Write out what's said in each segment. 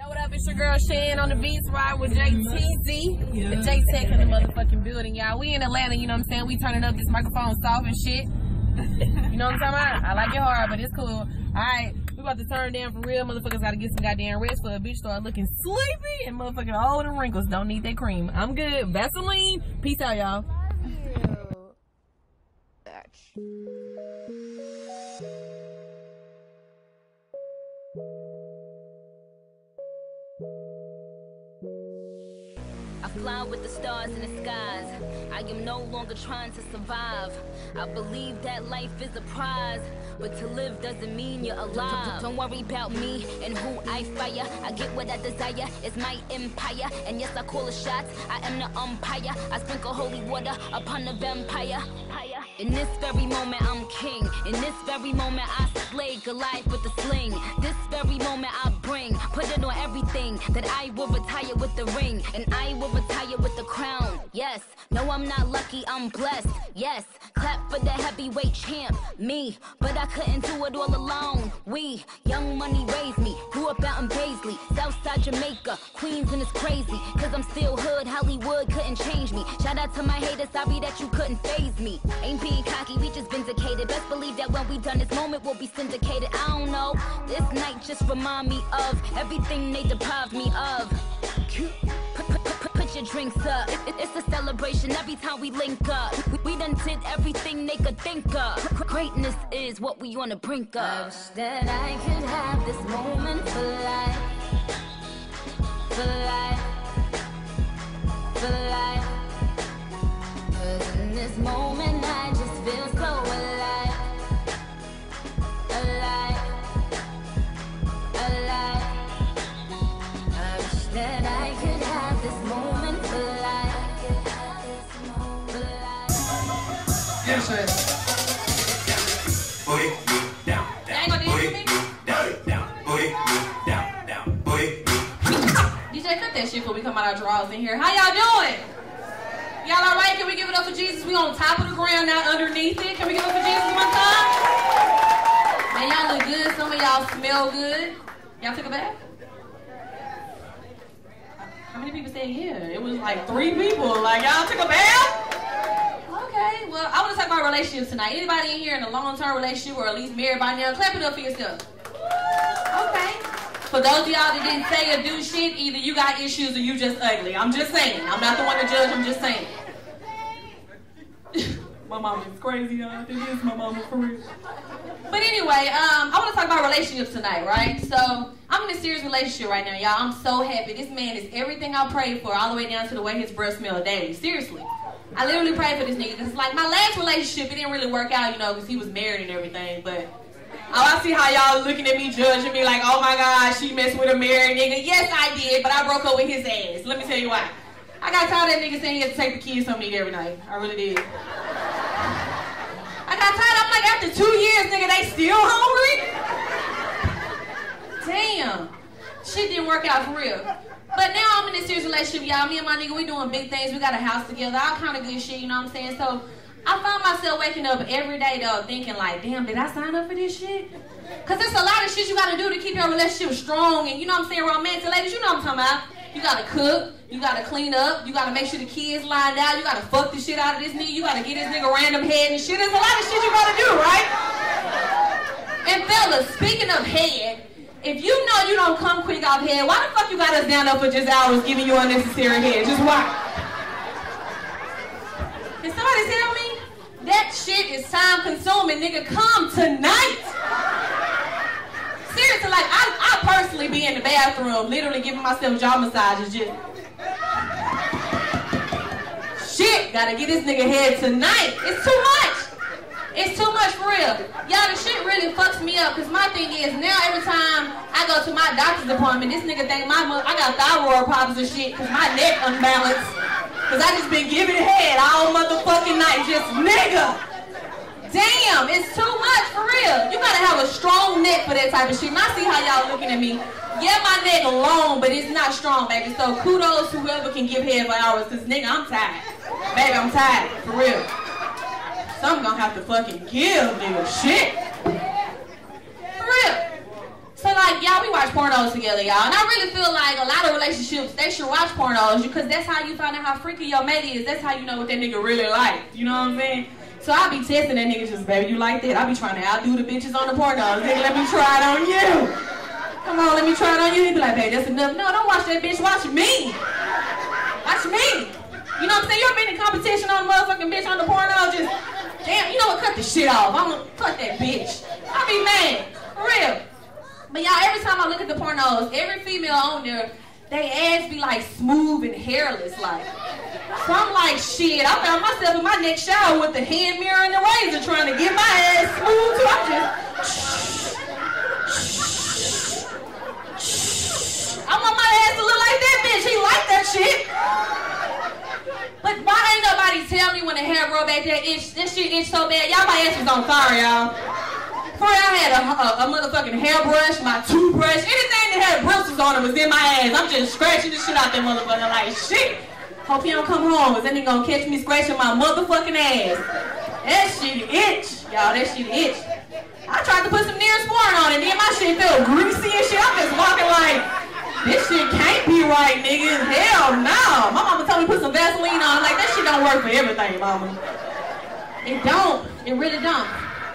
What up, it's your girl Shan on the Beats Ride with JTZ. The J-Tech in the motherfucking building, y'all. We in Atlanta, you know what I'm saying? We turning up this microphone soft and shit. You know what I'm talking about? I like it hard, but it's cool. Alright, we about to turn down for real. Motherfuckers gotta get some goddamn rest for a bitch start looking sleepy and motherfucking all the wrinkles don't need that cream. I'm good. Vaseline. Peace out, y'all. I fly with the stars in the skies. I am no longer trying to survive. I believe that life is a prize, but to live doesn't mean you're alive. Don't worry about me and who I fire. I get what I desire, it's my empire. And yes, I call the shots, I am the umpire. I sprinkle holy water upon the vampire. In this very moment I'm king. In this very moment I slay Goliath with the sling. This very moment I bring, put it on everything, that I will retire with the ring, and I will retire with the crown. Yes, no I'm not lucky, I'm blessed. Yes, clap for the heavyweight champ, me. But I couldn't do it all alone. We, Young Money raised me, grew up out in Paisley, Southside Jamaica, Queens, and it's crazy, cause I'm still hood, Hollywood couldn't change me. Shout out to my haters, sorry that you couldn't faze me. Ain't being cocky, we just vindicated. Best believe that when we done this moment we'll be syndicated. I don't know, this night just remind me of everything they deprived me of. Put your drinks up, it's a celebration every time we link up. We done did everything they could think of. Greatness is what we on the brink of. I wish that I could have this moment for life. For life. For life. Cause in this moment I just feel so alive. Alive. Alive. I wish that I could have this moment for life. For life. Yes, sir. Put it down, down. Put it down, down. Put it down, down. Put it down. DJ, cut that shit before we come out our drawers in here. How y'all doing? Y'all alright? Can we give it up for Jesus? We on top of the ground, not underneath it. Can we give it up for Jesus one time? Man, y'all look good. Some of y'all smell good. Y'all took a bath? How many people said yeah? It was like 3 people. Like, y'all took a bath? Okay, well, I want to talk about relationships tonight. Anybody in here in a long-term relationship or at least married by now? Clap it up for yourself. Okay. For those of y'all that didn't say or do shit, either you got issues or you just ugly. I'm just saying. I'm not the one to judge, I'm just saying. My mama is crazy, y'all. This is my mama for real. But anyway, I want to talk about relationships tonight, right? So, I'm in a serious relationship right now, y'all. I'm so happy. This man is everything I prayed for, all the way down to the way his breath smells daily. Seriously. I literally prayed for this nigga. It's like my last relationship, it didn't really work out, you know, because he was married and everything, but I see how y'all looking at me, judging me like, oh my God, she messed with a married nigga. Yes, I did, but I broke up with his ass. Let me tell you why. I got tired of that nigga saying he had to take the kids home to eat every night. I really did. I got tired. I'm like, after 2 years, nigga, they still hungry? Damn. Shit didn't work out for real. But now I'm in this serious relationship, y'all. Me and my nigga, we doing big things. We got a house together. All kind of good shit, you know what I'm saying? So I found myself waking up every day, though, thinking like, damn, did I sign up for this shit? Because there's a lot of shit you got to do to keep your relationship strong and, you know what I'm saying, romantic. Ladies, you know what I'm talking about. You got to cook. You got to clean up. You got to make sure the kids lined out. You got to fuck the shit out of this nigga. You got to get this nigga random head and shit. There's a lot of shit you got to do, right? And fellas, speaking of head, if you know you don't come quick off head, why the fuck you got us down there for just hours giving you unnecessary head? Just why? Can somebody tell me? That shit is time consuming, nigga. Come tonight. Seriously, like, I personally be in the bathroom literally giving myself jaw massages just. Shit, gotta get this nigga head tonight. It's too much. It's too much for real. Y'all, the shit really fucks me up, because my thing is, now every time I go to my doctor's appointment, this nigga think I got thyroid problems and shit, because my neck unbalanced. Because I just been giving head all motherfucking night, just nigga. Damn, it's too much for real. You gotta have a strong neck for that type of shit. And I see how y'all looking at me. Yeah, my neck long, but it's not strong, baby. So kudos to whoever can give head for hours, because nigga, I'm tired. Baby, I'm tired, for real. So I'm gonna have to fucking give, nigga, shit. For real. So So like, y'all, we watch pornos together, y'all. And I really feel like a lot of relationships, they should watch pornos because that's how you find out how freaky your mate is. That's how you know what that nigga really like. You know what I'm saying? So I be testing that nigga just, baby, you like that? I be trying to outdo the bitches on the pornos. Nigga, let me try it on you. Come on, let me try it on you. He be like, babe, that's enough. No, don't watch that bitch. Watch me. Watch me. You know what I'm saying? You ever been in competition on a motherfucking bitch on the porno? Just, damn, you know what? Cut the shit off. I'm gonna cut that bitch. I be mad. For real. But y'all, every time I look at the pornos, every female on there, they ass be like smooth and hairless, like. So I'm like, shit, I found myself in my next shower with the hand mirror and the razor trying to get my ass smooth, so I'm just, I want my ass to look like that bitch. He like that shit. But why ain't nobody tell me when the hair grow back that itch? This shit itch so bad. Y'all, my ass was on fire, y'all. For real, I had a motherfucking hairbrush, my toothbrush, anything that had bristles on it was in my ass. I'm just scratching the shit out that motherfucker like, shit. Hope he don't come home, cause then he gonna catch me scratching my motherfucking ass. That shit itch. Y'all, that shit itch. I tried to put some Neosporin on it, then my shit felt greasy and shit. I'm just walking like, this shit can't be right, nigga. Hell no. My mama told me to put some Vaseline on. Like, that shit don't work for everything, mama. It don't. It really don't.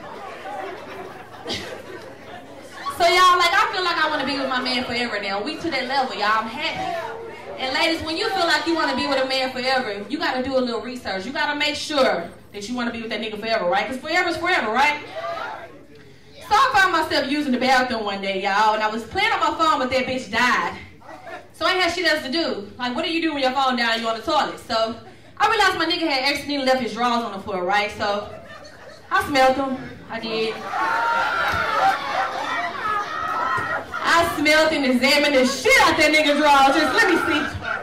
So y'all, like, I feel like I want to be with my man forever now. We to that level, y'all. I'm happy. And ladies, when you feel like you want to be with a man forever, you got to do a little research. You got to make sure that you want to be with that nigga forever, right? Because forever is forever, right? So I found myself using the bathroom one day, y'all, and I was playing on my phone, but that bitch died. So I ain't had shit else to do. Like, what do you do when your phone down and you on the toilet? So I realized my nigga had accidentally left his drawers on the floor, right? So I smelled them. I did. I smelled and examined the shit out that nigga drawers. Just let me see.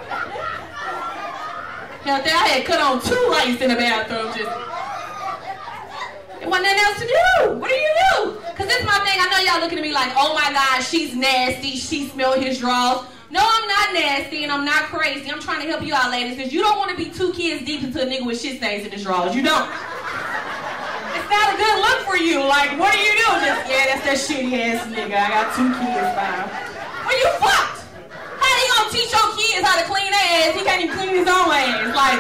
Hell, I had cut on 2 lights in the bathroom. Just, there wasn't nothing else to do. What do you do? Cause this is my thing. I know y'all looking at me like, oh my God, she's nasty. She smelled his drawers. No, I'm not nasty and I'm not crazy. I'm trying to help you out, ladies, because you don't want to be 2 kids deep into a nigga with shit stains in his drawers. You don't. It's not a good look for you. Like, what do you do? Just, yeah, that's that shitty ass nigga. I got 2 kids now. Well, you fucked. How you gonna teach your kids how to clean their ass? He can't even clean his own ass. Like,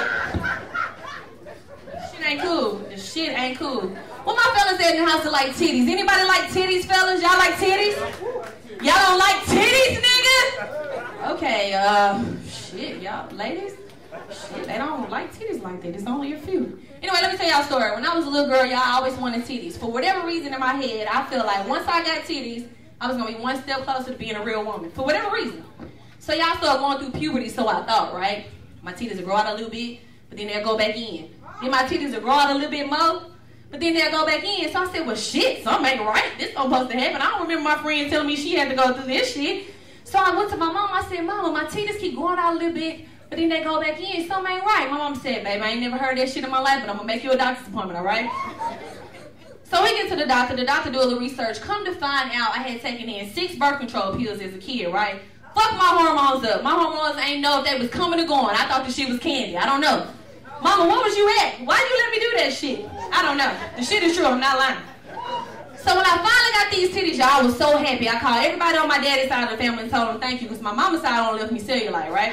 shit ain't cool. The shit ain't cool. What my fellas at in the house that like titties? Anybody like titties, fellas? Y'all like titties? Y'all don't like titties, nigga? Okay, shit, y'all, ladies? Shit, they don't like titties like that. It's only a few. Anyway, let me tell y'all a story. When I was a little girl, y'all, I always wanted titties. For whatever reason in my head, I feel like once I got titties, I was going to be one step closer to being a real woman. For whatever reason. So y'all started going through puberty, so I thought, right? My titties will grow out a little bit, but then they'll go back in. Then my titties will grow out a little bit more, but then they'll go back in. So I said, well, shit, something ain't right. This don't supposed to happen. I don't remember my friend telling me she had to go through this shit. So I went to my mom. I said, Mama, my titties keep going out a little bit, but then they go back in. Something ain't right. My mom said, baby, I ain't never heard that shit in my life, but I'm going to make you a doctor's appointment, all right? So we get to the doctor. The doctor do a little research. Come to find out, I had taken in 6 birth control pills as a kid, right? Fuck my hormones up. My hormones ain't know if they was coming or going. I thought the shit was candy. I don't know. Mama, what was you at? Why you let me do that shit? I don't know. The shit is true. I'm not lying. So when I finally got these titties, y'all, I was so happy. I called everybody on my daddy's side of the family and told them thank you, because my mama's side only left me cellulite, right?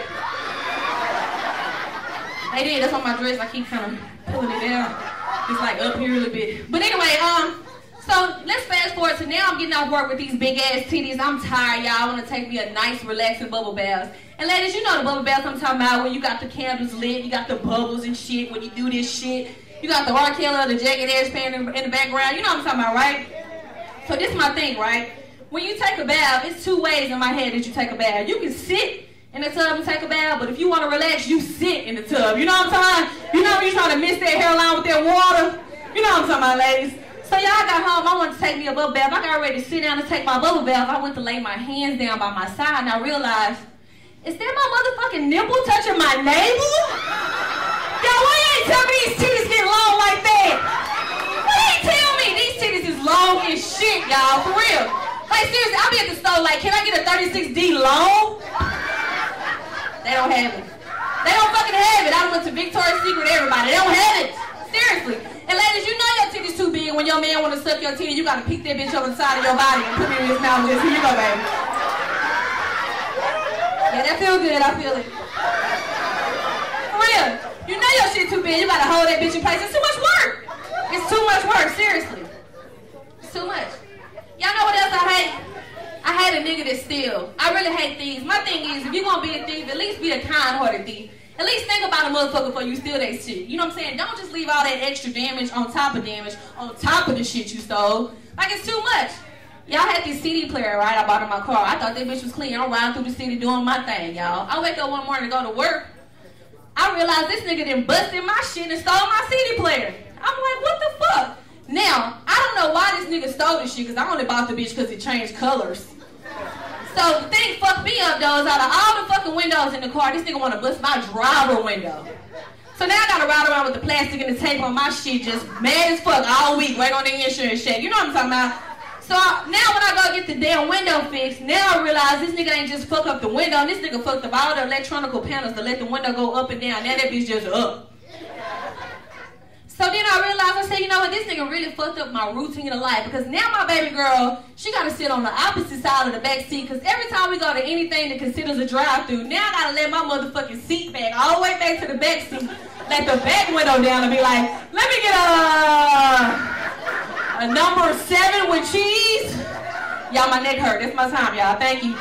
They did. That's on my dress. I keep kind of pulling it down. It's like up here a little bit. But anyway, so let's fast forward to now. I'm getting off work with these big ass titties. I'm tired, y'all. I want to take me a nice, relaxing bubble bath. And ladies, you know the bubble bath I'm talking about, where you got the candles lit, you got the bubbles and shit when you do this shit. You got the R. Kelly or the Jagged Edge band in the background. You know what I'm talking about, right? So this is my thing, right? When you take a bath, it's 2 ways in my head that you take a bath. You can sit in the tub and take a bath, but if you want to relax, you sit in the tub. You know what I'm talking about? You know when you're trying to mist that hairline with that water? You know what I'm talking about, ladies? So y'all got home, I wanted to take me a bubble bath. I got ready to sit down and take my bubble bath. I went to lay my hands down by my side, and I realized, is that my motherfucking nipple touching my navel? Y'all, why you ain't tell me these titties get long like that? Why you ain't tell me these titties is long as shit, y'all, for real? Like, seriously, I'll be at the store like, can I get a 36D long? They don't have it. They don't fucking have it. I went to Victoria's Secret, everybody. They don't have it. Seriously. And ladies, you know your titties too big nigga, when your man wanna suck your titty, you gotta pick that bitch over the side of your body and put it in his mouth and just, here you go, baby. Yeah, that feel good, I feel it. For real. You know your shit too big, you gotta hold that bitch in place. It's too much work. It's too much work, seriously. It's too much. Y'all know what else I hate? I hate a nigga that steal. I really hate thieves. My thing is, if you gonna be a thief, at least be a kind-hearted thief. At least think about a motherfucker before you steal that shit. You know what I'm saying? Don't just leave all that extra damage on top of damage on top of the shit you stole. Like, it's too much. Y'all had this CD player, right? I bought in my car. I thought that bitch was clean. I'm riding through the city doing my thing, y'all. I wake up one morning to go to work. I realized this nigga done busted my shit and stole my CD player. I'm like, what the fuck? Now, I don't know why this nigga stole this shit, because I only bought the bitch because it changed colors. So the thing fucked me up, though, is out of all the fucking windows in the car, this nigga want to bust my driver window. So now I got to ride around with the plastic and the tape on my shit, just mad as fuck all week, waiting on the insurance check. You know what I'm talking about? So now when I go get the damn window fixed, now I realize this nigga ain't just fuck up the window, this nigga fucked up all the electronical panels to let the window go up and down. Now that bitch just up. So then I realized, I said, you know what, this nigga really fucked up my routine of life, because now my baby girl, she got to sit on the opposite side of the back seat, because every time we go to anything that considers a drive-through, now I got to let my motherfucking seat back all the way back to the back seat, let the back window down and be like, let me get a number 7 with cheese. Y'all, my neck hurt. That's my time, y'all. Thank you.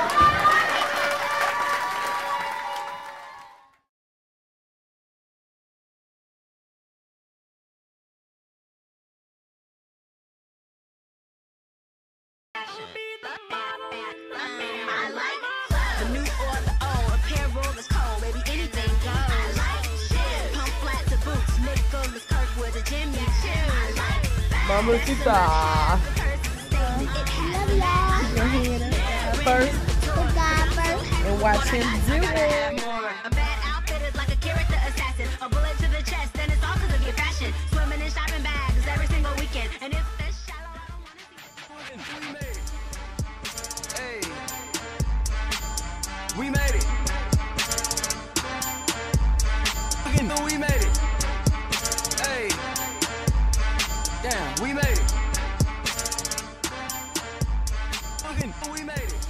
Mamacita. First, and watch him do it. A bad outfit is like a character assassin. A bullet to the chest, and it's all because of your fashion. Swimming in shopping bags every single weekend. And if that's shallow, I don't want to see it. Hey, we made it. We made it. Hey, damn, we made it. We made it.